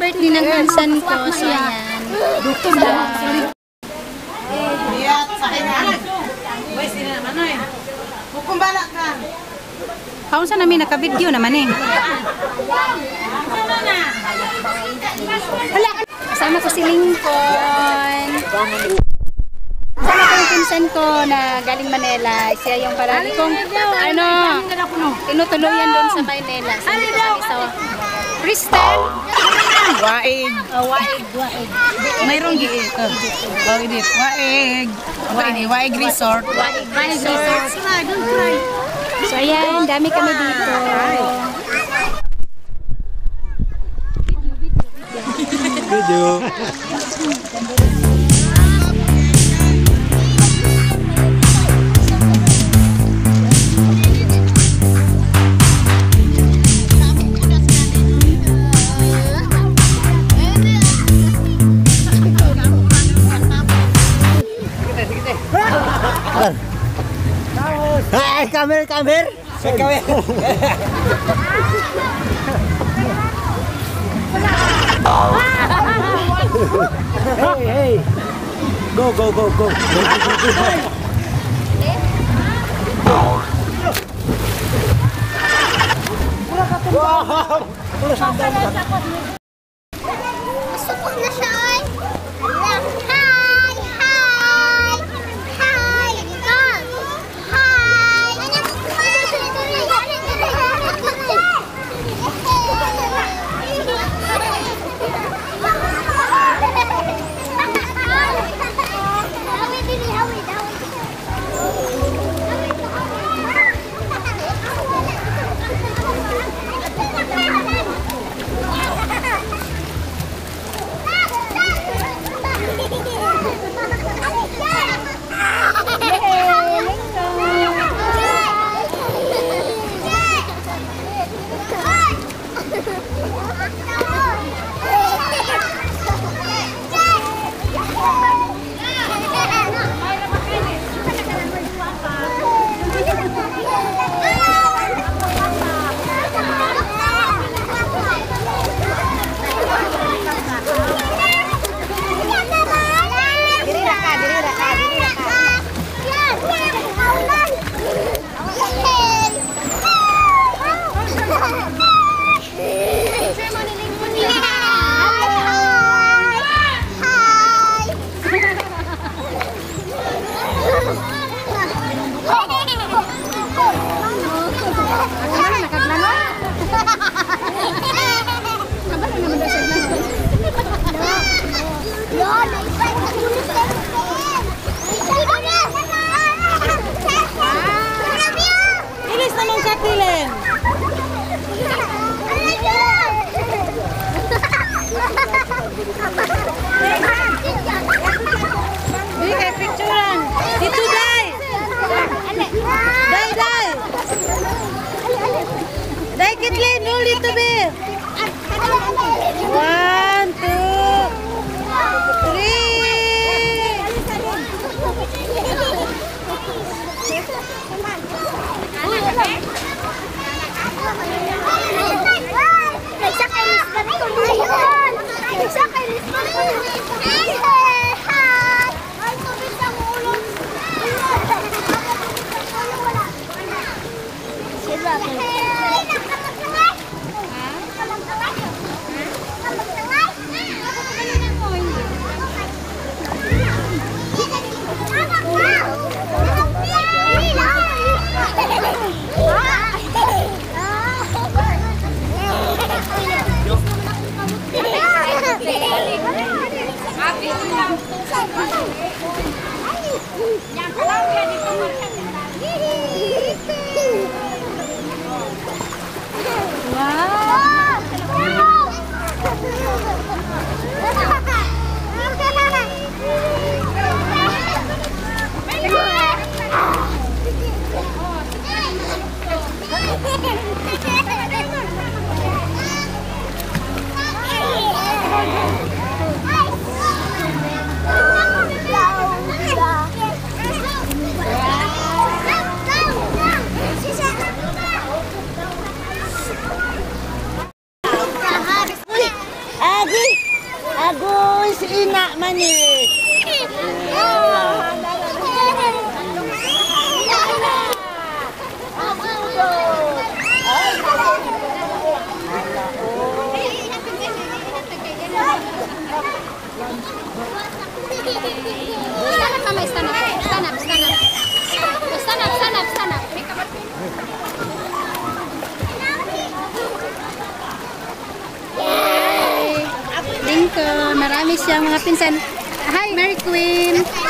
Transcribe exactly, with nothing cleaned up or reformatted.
birthday ng pinsan ko. So, ayan. Doktor na. Biyat, sa kanya. Uy, sila naman eh. Kukumbala ka. Kaun sa namin naka-video naman eh. Kasama ko si Lincoln. Kasama ko yung pinsan ko na galing Manila. Siya yung parang kung ano, tinutuluyan doon sa Manila. So, dito kami sa Crystal. Waig. Oh, Waig, Waig. Mayroong giit. Waig. Waig. Waig. Waig Resort. Waig Resort. So, ayan, dami kami dito. Video. Hey, come here, come here. Hey, come here. Hey, hey. Go, go, go, go. Wow! Masukot na siya ay. Hi! Hi! Hi! Nicole! Hi! Agoy, si Ina manis. Stand up, mama. Stand up. Stand up, stand up. Stand up, stand up, stand up. Yay! Lincoln, marami siyang mga pinsan. Hi, Mary Queen.